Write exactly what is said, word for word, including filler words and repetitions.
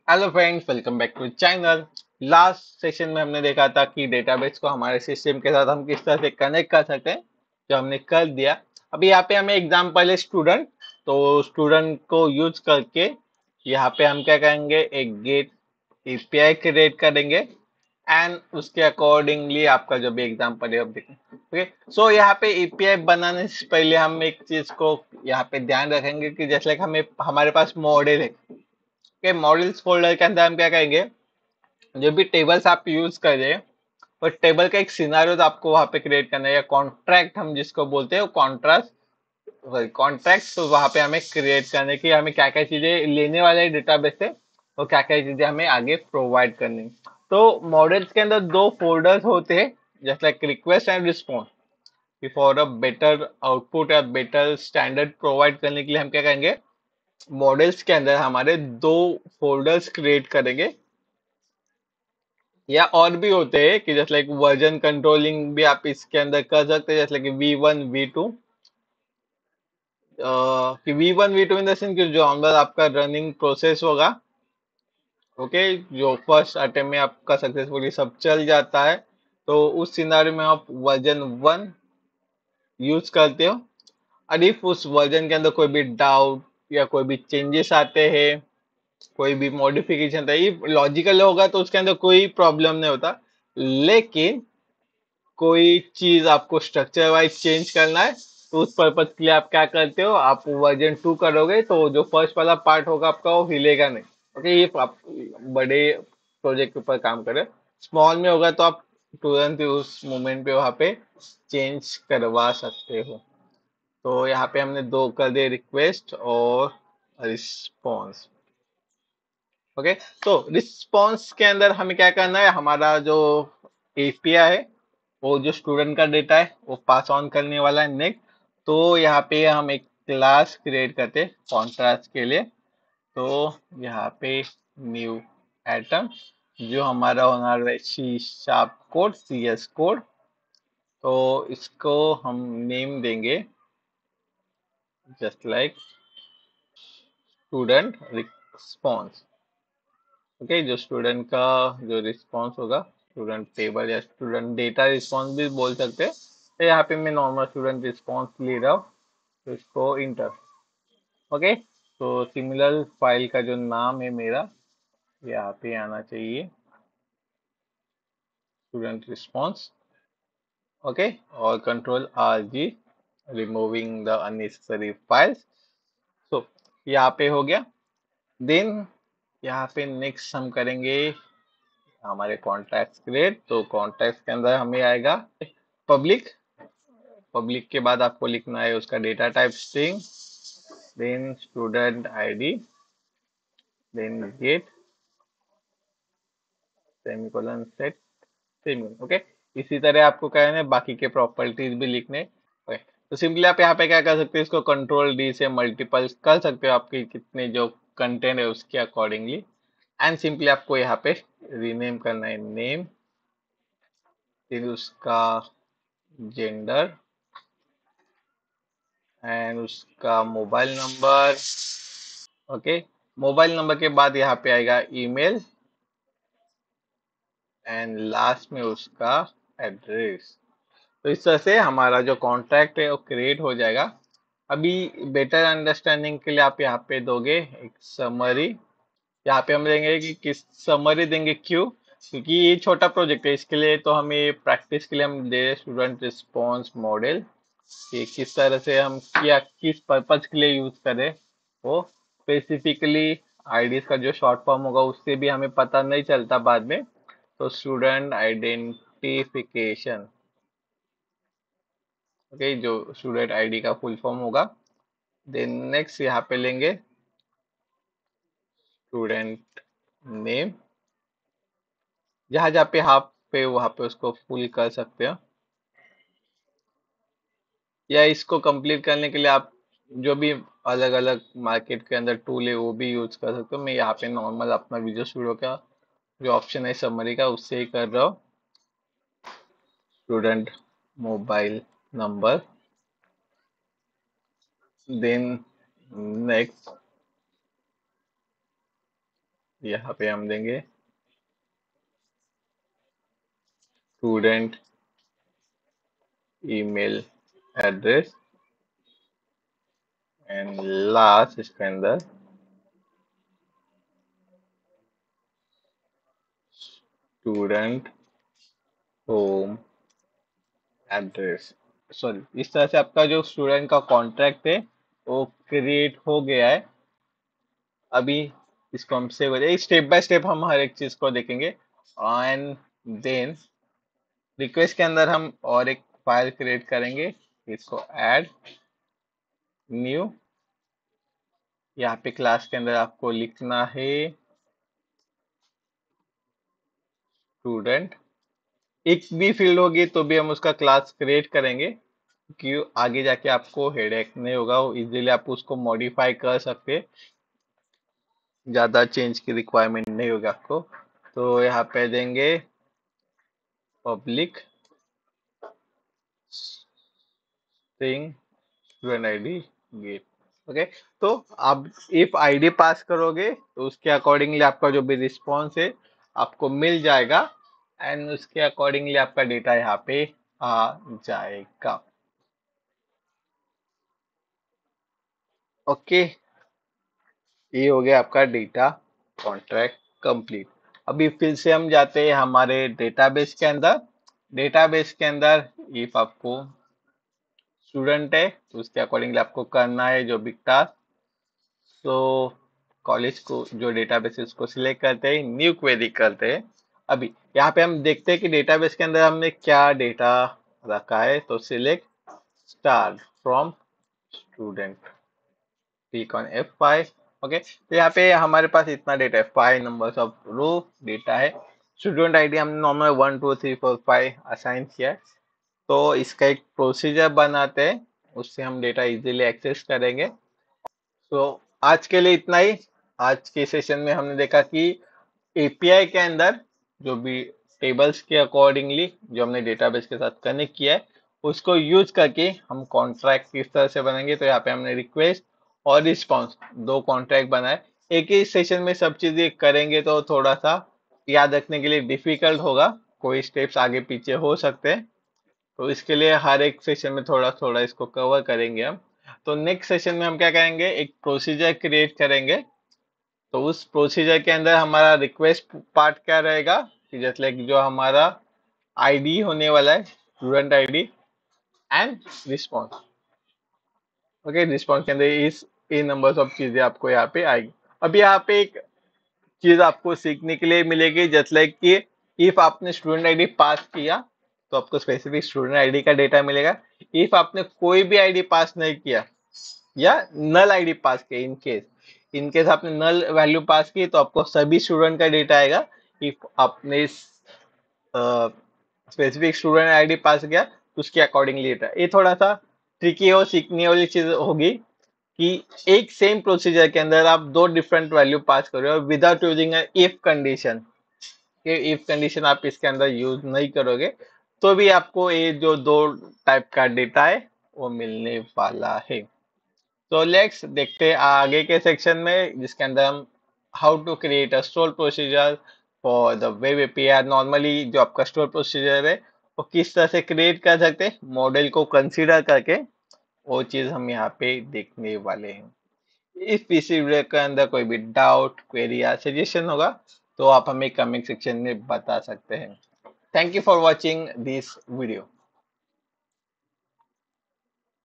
Hello friends, welcome back to channel. Last session में हमने देखा था कि डेटाबेस को हमारे सिस्टम के साथ हम किस तरह से कनेक्ट कर सकते हैं, जो हमने कर दिया। अभी यहाँ पे हमें एग्जांपल है स्टूडेंट। तो स्टूडेंट को यूज करके यहाँ पे हम क्या करेंगे, एक गेट एपीआई क्रिएट करेंगे एंड उसके अकॉर्डिंगली आपका जो भी एग्जांपल है अब देखें। ओके, सो यहाँ पे एपीआई बनाने से पहले हम एक चीज को यहाँ पे ध्यान रखेंगे कि जैसे like हमें हमारे पास मॉडल है के मॉडल्स फोल्डर के अंदर हम क्या करेंगे, जो भी टेबल्स आप यूज कर रहे हैं और टेबल का एक सिनारियो आपको वहां पे क्रिएट करना है, या कॉन्ट्रैक्ट हम जिसको बोलते हैं, वो कॉन्ट्रास्ट सॉरी कॉन्ट्रैक्ट। तो वहां पे हमें क्रिएट करने की हमें क्या क्या चीजें लेने वाले डेटाबेस से और क्या क्या चीजें हमें आगे प्रोवाइड करनी। तो मॉडल्स के अंदर दो फोल्डर्स होते हैं, जैसे like request and response. For a better output या बेटर स्टैंडर्ड प्रोवाइड करने के लिए हम क्या करेंगे, मॉडल्स के अंदर हमारे दो फोल्डर्स क्रिएट करेंगे। या और भी होते हैं कि जैसे लाइक वर्जन कंट्रोलिंग भी आप इसके अंदर कर सकते हैं, जैसे like V one V two. कि V one V two in the sense कि जो अंदर आपका रनिंग प्रोसेस होगा, ओके, जो फर्स्ट अटेम्प्ट में आपका सक्सेसफुली सब चल जाता है, तो उस सिनारियो में आप वर्जन वन यूज करते हो। और इफ उस वर्जन के अंदर कोई भी डाउट या कोई भी चेंजेस आते हैं, कोई भी मॉडिफिकेशन था, ये लॉजिकल होगा तो उसके अंदर कोई प्रॉब्लम नहीं होता। लेकिन कोई चीज आपको स्ट्रक्चर वाइज चेंज करना है, तो उस पर्पज के लिए आप क्या करते हो, आप वर्जन टू करोगे तो जो फर्स्ट वाला पार्ट होगा आपका वो हिलेगा नहीं। ओके, ये आप बड़े प्रोजेक्ट के ऊपर काम कर रहे हो। स्मॉल में होगा तो आप तुरंत ही उस मोमेंट पे वहां पे चेंज करवा सकते हो। तो यहाँ पे हमने दो कर दिए, रिक्वेस्ट और रिस्पॉन्स। ओके, तो रिस्पॉन्स के अंदर हमें क्या करना है, हमारा जो एपीआई है वो जो स्टूडेंट का डेटा है वो पास ऑन करने वाला है नेक्स्ट। तो यहाँ पे हम एक क्लास क्रिएट करते हैं कॉन्ट्रास्ट के लिए। तो यहाँ पे न्यू एटम, जो हमारा होना है C sharp code, C S code. तो इसको हम नेम देंगे just like student response. Okay, जो स्टूडेंट का जो रिस्पॉन्स होगा, स्टूडेंट टेबल या स्टूडेंट डेटा रिस्पॉन्स भी बोल सकते हैं। तो यहाँ पे मैं नॉर्मल स्टूडेंट रिस्पॉन्स ले रहा हूँ, तो इसको इंटर। ओके, तो सिमिलर फाइल का जो नाम है मेरा, यहाँ पे आना चाहिए स्टूडेंट रिस्पॉन्स। ओके, और control R G, removing the unnecessary files. So यहाँ पे हो गया। देन यहाँ पे नेक्स्ट हम करेंगे हमारे कॉन्टैक्ट्स क्रिएट। तो कॉन्टैक्ट्स के अंदर हमें आएगा पब्लिक। पब्लिक के बाद आपको लिखना है उसका data type string, then student ID, then get semicolon set semicolon. Okay, इसी तरह आपको क्या है, बाकी के प्रॉपर्टीज भी लिखने। ओके, तो सिंपली आप यहाँ पे क्या कर सकते हैं, इसको कंट्रोल डी से मल्टीपल कर सकते हो आपके कितने जो कंटेंट है उसके अकॉर्डिंगली। एंड सिंपली आपको यहाँ पे रीनेम करना है नेम, फिर उसका जेंडर एंड उसका mobile number. Okay, mobile number के बाद यहाँ पे आएगा ईमेल एंड लास्ट में उसका एड्रेस। तो इस तरह से हमारा जो कॉन्ट्रैक्ट है वो क्रिएट हो जाएगा। अभी बेटर अंडरस्टैंडिंग के लिए आप यहाँ पे दोगे एक समरी। यहाँ पे हम देंगे कि किस समरी देंगे, क्यों, क्योंकि ये छोटा प्रोजेक्ट है, इसके लिए तो हमें प्रैक्टिस के लिए हम दे स्टूडेंट रिस्पॉन्स मॉडल कि किस तरह से हम क्या किस पर्पज के लिए यूज करें। वो स्पेसिफिकली आईडीज का जो शॉर्ट फॉर्म होगा उससे भी हमें पता नहीं चलता बाद में। तो स्टूडेंट आइडेंटिफिकेशन, ओके, जो स्टूडेंट आईडी का फुल फॉर्म होगा। देन नेक्स्ट यहाँ पे लेंगे स्टूडेंट नेम, जहाँ जहाँ पे हाफ पे वहां पे उसको फुल कर सकते हो। या इसको कंप्लीट करने के लिए आप जो भी अलग अलग मार्केट के अंदर टूल है वो भी यूज कर सकते हो। मैं यहाँ पे नॉर्मल अपना विजुअल स्टूडियो का जो ऑप्शन है समरी का उससे ही कर रहा हूँ। Student mobile number, then next यहाँ पे हम देंगे student email address and last इसके अंदर स्टूडेंट होम एड्रेस। सॉरी, इस तरह से आपका जो स्टूडेंट का कॉन्ट्रैक्ट है वो क्रिएट हो गया है। अभी इसको हम सेव करें, स्टेप बाय स्टेप हम हर एक चीज को देखेंगे। एंड देन रिक्वेस्ट के अंदर हम और एक फाइल क्रिएट करेंगे, इसको ऐड न्यू। यहाँ पे क्लास के अंदर आपको लिखना है स्टूडेंट। एक भी फील्ड होगी तो भी हम उसका क्लास क्रिएट करेंगे, कि आगे जाके आपको हेडेक नहीं होगा, इजीली आप उसको मॉडिफाई कर सकते, ज्यादा चेंज की रिक्वायरमेंट नहीं होगी आपको। तो यहाँ पे देंगे public string student ID get. Okay, तो आप इफ आईडी पास करोगे तो उसके अकॉर्डिंगली आपका जो भी रिस्पॉन्स है आपको मिल जाएगा, एंड उसके अकॉर्डिंगली आपका डेटा यहाँ पे आ जाएगा। ओके, ये हो गया आपका डेटा कॉन्ट्रैक्ट कंप्लीट। अभी फिर से हम जाते हैं हमारे डेटाबेस के अंदर। डेटाबेस के अंदर इफ आपको स्टूडेंट है तो उसके अकॉर्डिंगली आपको करना है जो भी टास्क। तो कॉलेज को जो डेटाबेस है उसको सिलेक्ट करते हैं, न्यू क्वेरी करते हैं। अभी यहाँ पे हम देखते हैं कि डेटाबेस के अंदर हमने क्या डेटा रखा है। तो select star from student, click on F five. Okay, तो यहाँ पे हमारे पास इतना डेटा है, five numbers of row data है। स्टूडेंट आईडी हमने normal one two three four five assign किया है। तो इसका एक प्रोसीजर बनाते हैं, उससे हम डेटा इजीली एक्सेस करेंगे। तो आज के लिए इतना ही। आज के सेशन में हमने देखा कि एपीआई के अंदर जो भी टेबल्स के अकॉर्डिंगली जो हमने डेटाबेस के साथ कनेक्ट किया है उसको यूज करके हम कॉन्ट्रैक्ट किस तरह से बनाएंगे। तो यहाँ पे हमने रिक्वेस्ट और रिस्पॉन्स दो कॉन्ट्रैक्ट बनाए। एक ही सेशन में सब चीजें करेंगे तो थोड़ा सा याद रखने के लिए डिफिकल्ट होगा, कोई स्टेप्स आगे पीछे हो सकते हैं। तो इसके लिए हर एक सेशन में थोड़ा थोड़ा इसको कवर करेंगे हम। तो नेक्स्ट सेशन में हम क्या करेंगे, एक प्रोसीजर क्रिएट करेंगे। तो उस प्रोसीजर के अंदर हमारा रिक्वेस्ट पार्ट क्या रहेगा, कि जैसे like जो हमारा आईडी होने वाला है student ID and response. Okay, response के अंदर इस इन नंबर्स ऑफ चीजें आपको यहाँ पे आएगी। अब यहाँ पे एक चीज आपको सीखने के लिए मिलेगी, जस्ट लाइक कि इफ आपने स्टूडेंट आईडी पास किया तो आपको स्पेसिफिक स्टूडेंट आईडी का डेटा मिलेगा। इफ आपने कोई भी आईडी पास नहीं किया या नल आईडी पास किया, इन केस इन केस आपने नल वैल्यू पास की तो आपको सभी स्टूडेंट का डेटा आएगा। इफ आपने स्पेसिफिक स्टूडेंट आईडी पास किया तो उसके अकॉर्डिंगली डेटा। ये थोड़ा सा ट्रिकी और सीखने वाली चीज होगी कि एक सेम प्रोसीजर के अंदर आप दो डिफरेंट वैल्यू पास कर रहे हो विदाउट यूजिंग इफ कंडीशन। कि इफ कंडीशन आप इसके अंदर यूज नहीं करोगे तो भी आपको ये जो दो टाइप का डेटा है वो मिलने वाला है। तो लेट्स देखते हैं आगे के सेक्शन में, जिसके अंदर हम how to create a store procedure for the web API. Normally जो आपका स्टोर प्रोसीजर है वो किस तरह से क्रिएट कर सकते हैं मॉडल को कंसीडर करके, वो चीज हम यहाँ पे देखने वाले हैं। इस पीसी वीडियो के अंदर कोई भी डाउट क्वेरी या सजेशन होगा तो आप हमें कमेंट सेक्शन में बता सकते हैं। Thank you for watching this video.